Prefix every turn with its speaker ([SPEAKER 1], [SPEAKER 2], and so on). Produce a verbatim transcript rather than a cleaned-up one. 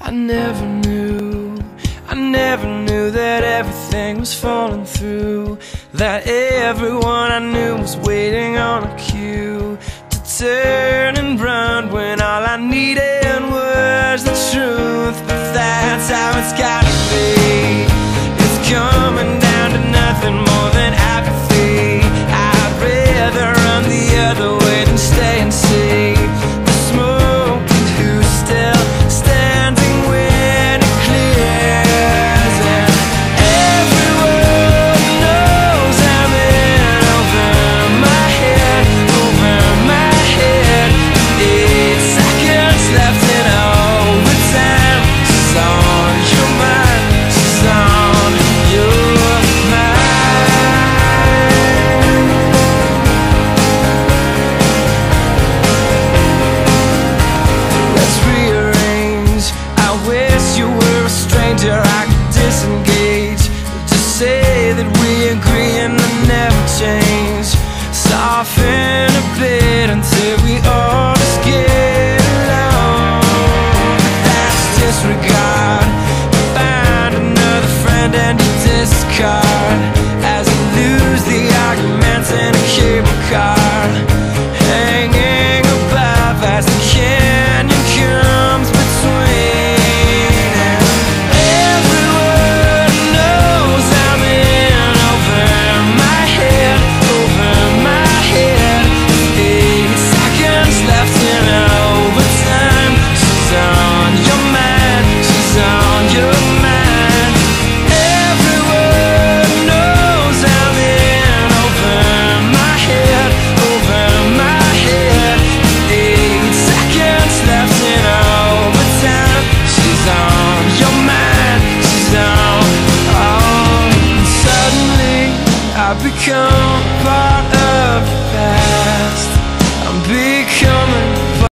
[SPEAKER 1] I never knew, I never knew that everything was falling through, that everyone I knew was waiting on a cue to turn and run when all I needed